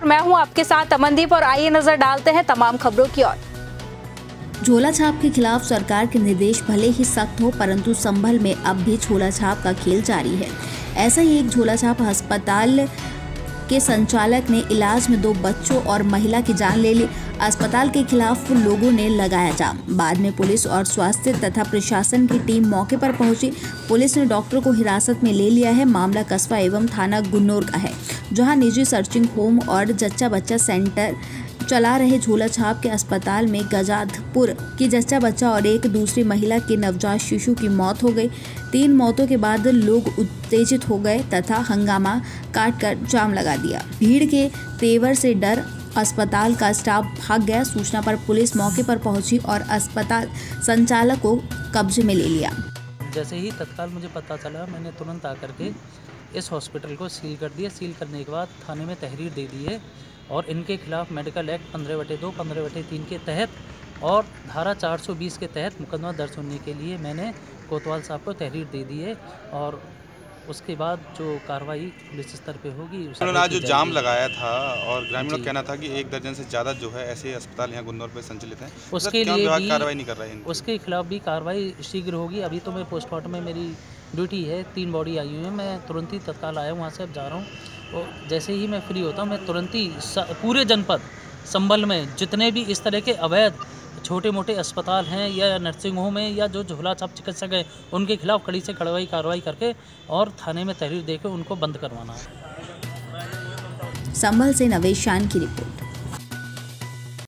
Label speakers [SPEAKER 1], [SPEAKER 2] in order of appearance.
[SPEAKER 1] मैं हूं आपके साथ अमनदीप और आइए नजर डालते हैं तमाम खबरों की ओर।
[SPEAKER 2] झोला छाप के खिलाफ सरकार के निर्देश भले ही सख्त हो, परंतु संभल में अब भी झोला छाप का खेल जारी है। ऐसा ही एक झोला छाप अस्पताल के संचालक ने इलाज में 2 बच्चों और महिला की जान ले ली। अस्पताल के खिलाफ लोगों ने लगाया जाम। बाद में पुलिस और स्वास्थ्य तथा प्रशासन की टीम मौके पर पहुंची। पुलिस ने डॉक्टर को हिरासत में ले लिया है। मामला कस्बा एवं थाना गुन्नौर का है, जहां निजी सर्चिंग होम और जच्चा बच्चा सेंटर चला रहे झोला छाप के अस्पताल में गजाधपुर की जच्चा बच्चा और एक दूसरी महिला के नवजात शिशु की मौत हो गई। 3 मौतों के बाद लोग उत्तेजित हो गए तथा हंगामा काटकर जाम लगा दिया। भीड़ के तेवर से डर अस्पताल का स्टाफ भाग गया। सूचना पर पुलिस मौके पर पहुंची और अस्पताल संचालक को कब्जे में ले लिया।
[SPEAKER 3] जैसे ही तत्काल मुझे पता चला, मैंने तुरंत आकर के इस हॉस्पिटल को सील कर दिया। सील करने के बाद थाने में तहरीर दे दी है और इनके खिलाफ मेडिकल एक्ट 15/2, 15/3 के तहत और धारा 420 के तहत मुकदमा दर्ज होने के लिए मैंने कोतवाल साहब को तहरीर दे दी है और उसके बाद जो कार्रवाई पुलिस स्तर पे होगी।
[SPEAKER 4] उन्होंने आज जो जाम लगाया था और ग्रामीणों का कहना था कि 1 दर्जन से ज़्यादा जो है ऐसे अस्पताल यहाँ गुन्नौर पे संचालित हैं,
[SPEAKER 3] उसके लिए भी
[SPEAKER 4] कार्रवाई नहीं कर रहा है।
[SPEAKER 3] उसके खिलाफ भी कार्रवाई शीघ्र होगी। अभी तो मैं पोस्टमार्टम में मेरी ड्यूटी है, 3 बॉडी आई हुई है। मैं तुरंत ही तत्काल आया हूँ, वहाँ से अब जा रहा हूँ और जैसे ही मैं फ्री होता हूँ मैं तुरंत ही पूरे जनपद संभल में जितने भी इस तरह के अवैध छोटे मोटे अस्पताल हैं या नर्सिंग होम हैं या जो झोला छाप चिकित्सक हैं, उनके खिलाफ कड़ी से कड़वाई कार्रवाई करके और थाने में तहरीर देकर उनको बंद करवाना है।
[SPEAKER 2] संभल से नवेश शान की रिपोर्ट।